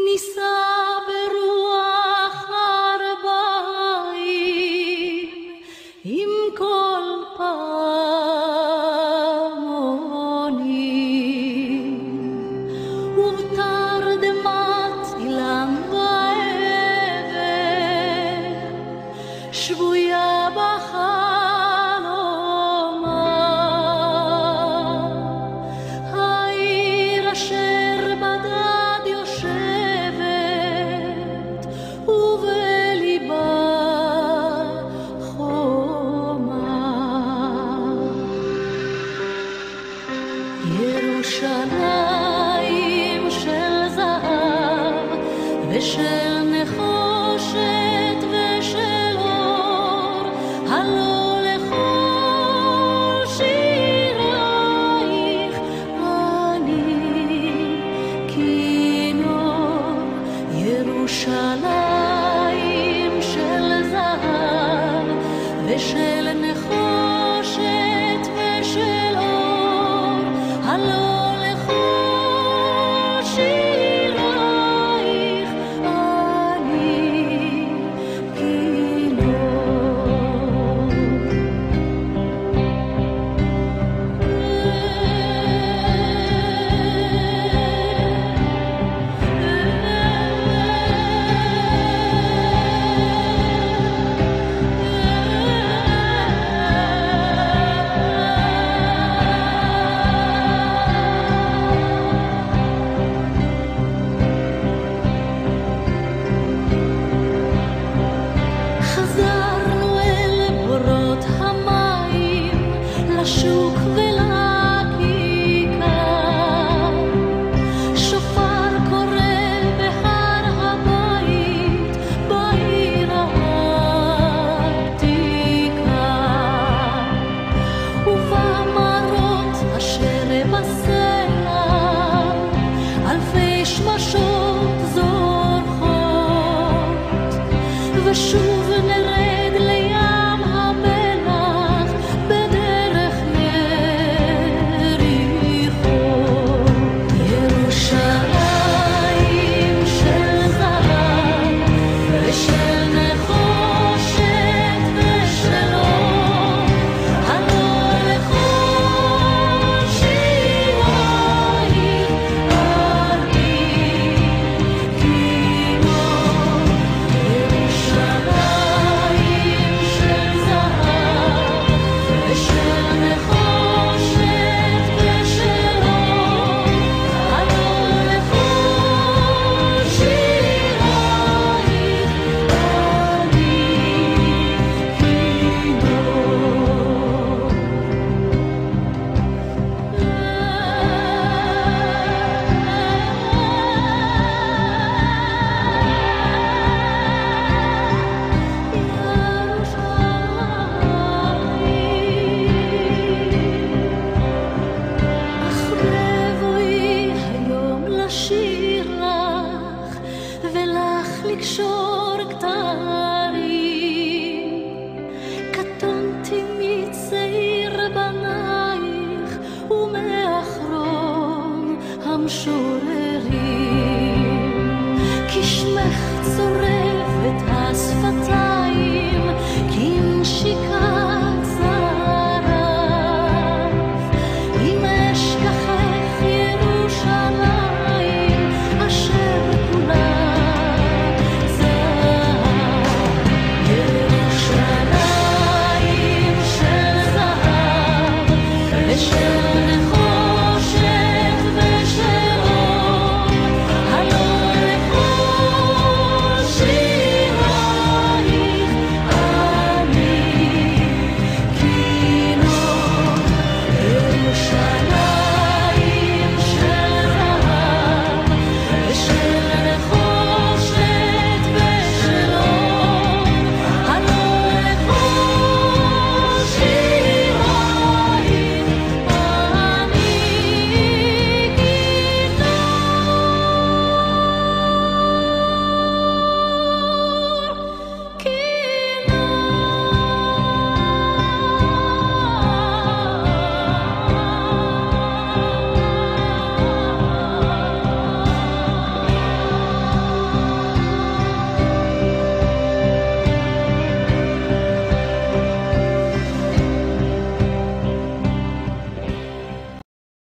ניסה ברוח ארבעים עם כל פעמונים ובתרדמת אילם בעבר שבויה בחלומה העיר אשר בדד יושבת ובליבה חומה ירושלים של זהב ושל נחושת ושל אור הלא לכל שירייך אני כינור ירושלים של זהב ושל נחושת ושל אור הלא לכל שירייך אני חזרנו אל בורות המים לשוק ולכיכר שופר קורא בהר הבית בעיר העתיקה ובמרות אשר בסלע אלפי שמשות זורחות ושוב נרד לים המלח בדרך יריחו ירושלים של זהב ושל נחושת ושל אור הלא לכל שירייך אני כינור ירושלים של זהב ושל נחושת ושל אור הלא לכל שירייך אני אך בבואי היום לשיר לך ולך לקשור